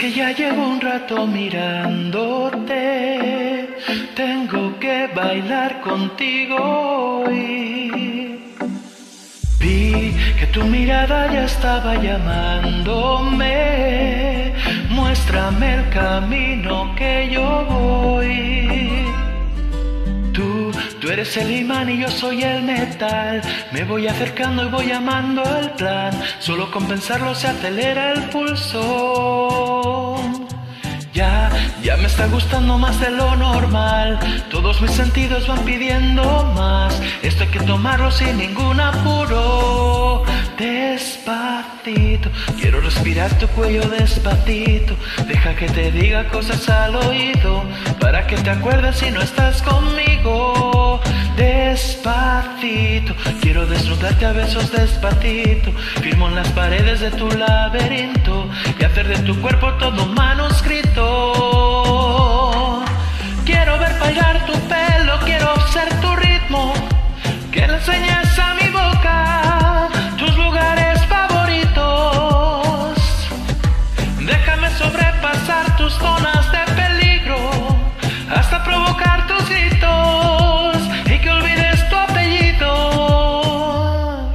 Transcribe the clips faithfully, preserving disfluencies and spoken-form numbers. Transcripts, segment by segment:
que ya llevo un rato mirándote, tengo que bailar contigo hoy. Vi que tu mirada ya estaba llamándome, muéstrame el camino que yo voy. Tú, tú eres el imán y yo soy el metal, me voy acercando y voy amando el plan, solo con pensarlo se acelera el pulso. Ya, ya me está gustando más de lo normal, todos mis sentidos van pidiendo más, esto hay que tomarlo sin ningún apuro. Despacito, quiero respirar tu cuello despacito, deja que te diga cosas al oído, para que te acuerdes si no estás conmigo. Despacito, quiero desnudarte a besos despacito, firmo en las paredes de tu laberinto y hacer de tu cuerpo todo un manuscrito. Quiero ver bailar tu pelo, quiero ser tu ritmo, que le enseñes a mi boca tus lugares favoritos. Déjame sobrepasar tus zonas de peligro hasta provocar tus gritos y que olvides tu apellido.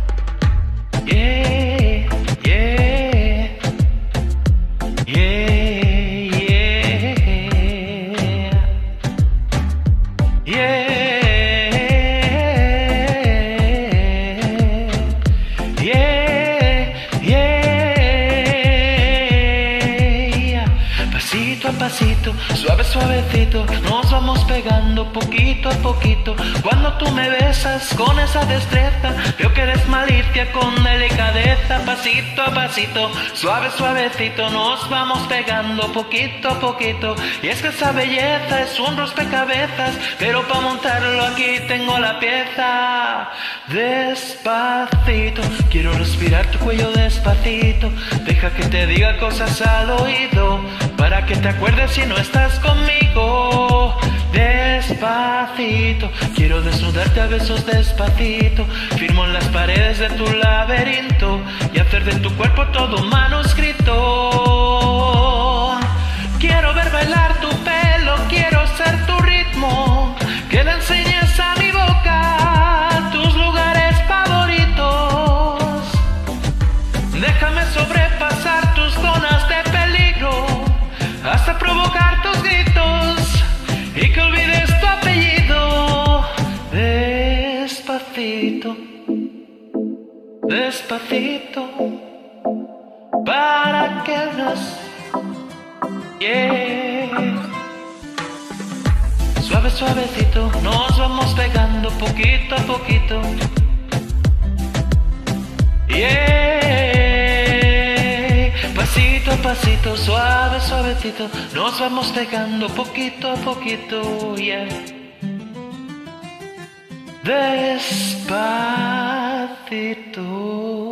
Yeah, yeah, yeah, yeah, yeah. Pasito a pasito, suave suavecito, nos vamos pegando poquito a poquito. Cuando tú me besas con esa destreza, veo que eres malicia con delicadeza. Pasito a pasito, suave suavecito, nos vamos pegando poquito a poquito. Y es que esa belleza es un rompecabezas, pero para montarlo aquí tengo la pieza. Despacito, quiero respirar tu cuello despacito, deja que te diga cosas al oído, para que te acuerdes si no estás conmigo. Despacito, quiero desnudarte a besos despacito, firmo en las paredes de tu laberinto y hacer de tu cuerpo todo un manuscrito. Quiero ver bailar tu pelo, quiero ser tu ritmo, que le enseñes a mi boca tus lugares favoritos. Déjame sobrepasar tus zonas de peligro hasta provocar tus gritos y que olvides tu apellido. Despacito, despacito, para que nos... Yeah. Suave, suavecito, nos vamos pegando poquito a poquito. Yeah. Pasito a pasito, suave, suavecito, nos vamos pegando poquito a poquito. Yeah. Despacito.